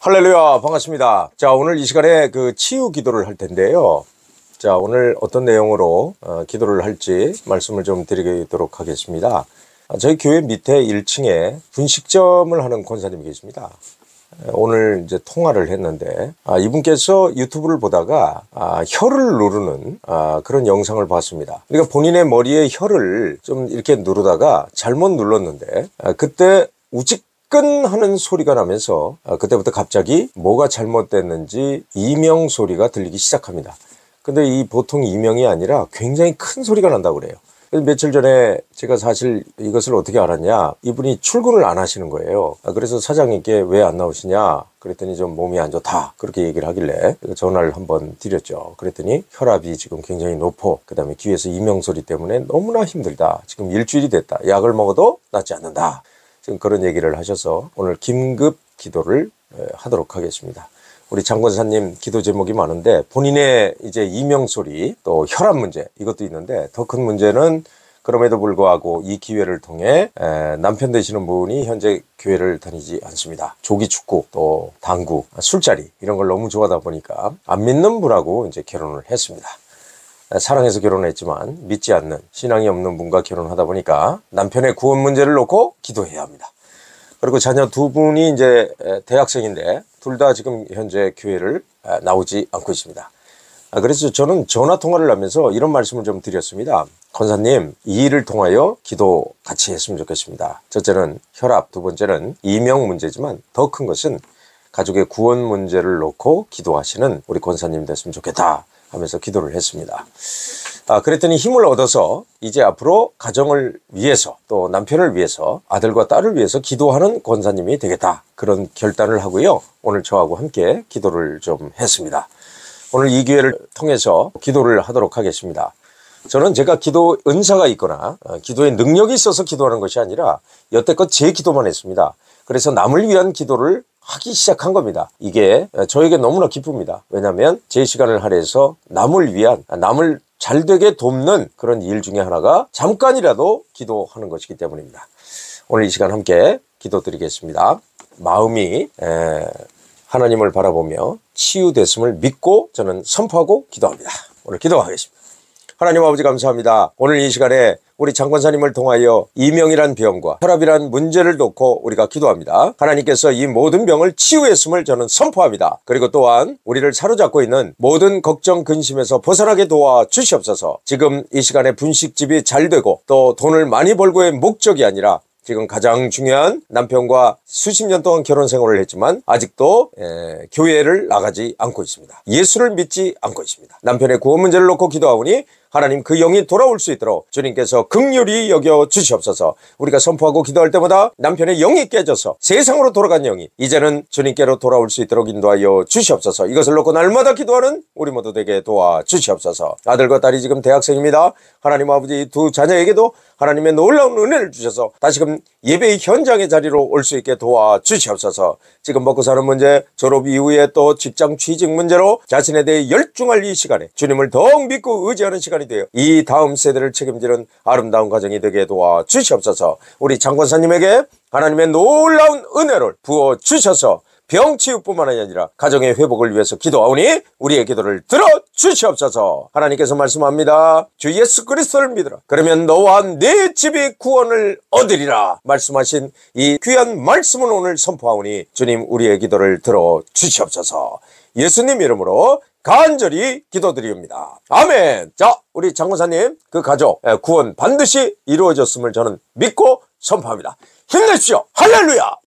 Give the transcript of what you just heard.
할렐루야, 반갑습니다. 자, 오늘 이 시간에 그 치유 기도를 할 텐데요. 자, 오늘 어떤 내용으로 기도를 할지 말씀을 좀 드리도록 하겠습니다. 저희 교회 밑에 1층에 분식점을 하는 권사님이 계십니다. 오늘 이제 통화를 했는데 이분께서 유튜브를 보다가 혀를 누르는 그런 영상을 봤습니다. 그러니까 본인의 머리에 혀를 좀 이렇게 누르다가 잘못 눌렀는데 그때 우직근하는 소리가 나면서 그때부터 갑자기 뭐가 잘못됐는지 이명 소리가 들리기 시작합니다. 근데 이 보통 이명이 아니라 굉장히 큰 소리가 난다고 그래요. 며칠 전에 제가 사실 이것을 어떻게 알았냐, 이분이 출근을 안 하시는 거예요. 그래서 사장님께 왜 안 나오시냐 그랬더니 좀 몸이 안 좋다 그렇게 얘기를 하길래 전화를 한번 드렸죠. 그랬더니 혈압이 지금 굉장히 높고 그 다음에 귀에서 이명소리 때문에 너무나 힘들다, 지금 일주일이 됐다, 약을 먹어도 낫지 않는다, 지금 그런 얘기를 하셔서 오늘 긴급 기도를 하도록 하겠습니다. 우리 장권사님 기도 제목이 많은데 본인의 이제 이명소리, 또 혈압 문제, 이것도 있는데 더 큰 문제는 그럼에도 불구하고 이 기회를 통해 남편 되시는 분이 현재 교회를 다니지 않습니다. 조기축구, 또 당구, 술자리 이런 걸 너무 좋아하다 보니까 안 믿는 분하고 이제 결혼을 했습니다. 사랑해서 결혼했지만 믿지 않는, 신앙이 없는 분과 결혼하다 보니까 남편의 구원 문제를 놓고 기도해야 합니다. 그리고 자녀 두 분이 이제 대학생인데 둘 다 지금 현재 교회를 나오지 않고 있습니다. 그래서 저는 전화 통화를 하면서 이런 말씀을 좀 드렸습니다. 권사님, 이 일을 통하여 기도 같이 했으면 좋겠습니다. 첫째는 혈압, 두 번째는 이명 문제지만 더 큰 것은 가족의 구원 문제를 놓고 기도하시는 우리 권사님 됐으면 좋겠다 하면서 기도를 했습니다. 그랬더니 힘을 얻어서 이제 앞으로 가정을 위해서, 또 남편을 위해서, 아들과 딸을 위해서 기도하는 권사님이 되겠다, 그런 결단을 하고요. 오늘 저하고 함께 기도를 좀 했습니다. 오늘 이 기회를 통해서 기도를 하도록 하겠습니다. 저는 제가 기도 은사가 있거나 기도의 능력이 있어서 기도하는 것이 아니라 여태껏 제 기도만 했습니다. 그래서 남을 위한 기도를 하기 시작한 겁니다. 이게 저에게 너무나 기쁩니다. 왜냐하면 제 시간을 할애해서 남을 위한, 남을 잘되게 돕는 그런 일 중에 하나가 잠깐이라도 기도하는 것이기 때문입니다. 오늘 이 시간 함께 기도드리겠습니다. 마음이 하나님을 바라보며 치유됐음을 믿고 저는 선포하고 기도합니다. 오늘 기도하겠습니다. 하나님 아버지 감사합니다. 오늘 이 시간에 우리 장권사님을 통하여 이명이란 병과 혈압이란 문제를 놓고 우리가 기도합니다. 하나님께서 이 모든 병을 치유했음을 저는 선포합니다. 그리고 또한 우리를 사로잡고 있는 모든 걱정 근심에서 벗어나게 도와 주시옵소서. 지금 이 시간에 분식집이 잘 되고 또 돈을 많이 벌고의 목적이 아니라 지금 가장 중요한 남편과 수십 년 동안 결혼 생활을 했지만 아직도 교회를 나가지 않고 있습니다. 예수를 믿지 않고 있습니다. 남편의 구원 문제를 놓고 기도하오니 하나님 그 영이 돌아올 수 있도록 주님께서 긍휼히 여겨 주시옵소서. 우리가 선포하고 기도할 때마다 남편의 영이 깨져서 세상으로 돌아간 영이 이제는 주님께로 돌아올 수 있도록 인도하여 주시옵소서. 이것을 놓고 날마다 기도하는 우리 모두 되게 도와 주시옵소서. 아들과 딸이 지금 대학생입니다. 하나님 아버지 두 자녀에게도 하나님의 놀라운 은혜를 주셔서 다시금 예배의 현장의 자리로 올 수 있게 도와 주시옵소서. 지금 먹고 사는 문제, 졸업 이후에 또 직장 취직 문제로 자신에 대해 열중할 이 시간에 주님을 더욱 믿고 의지하는 시간이 되어 이 다음 세대를 책임지는 아름다운 가정이 되게 도와 주시옵소서. 우리 장권사님에게 하나님의 놀라운 은혜를 부어 주셔서 병치유뿐만 아니라 가정의 회복을 위해서 기도하오니 우리의 기도를 들어주시옵소서. 하나님께서 말씀합니다. 주 예수 그리스도를 믿으라. 그러면 너와 네 집이 구원을 얻으리라 말씀하신 이 귀한 말씀을 오늘 선포하오니 주님 우리의 기도를 들어주시옵소서. 예수님 이름으로 간절히 기도드립니다. 아멘. 자, 우리 장권사님 그 가족 구원 반드시 이루어졌음을 저는 믿고 선포합니다. 힘내십시오. 할렐루야.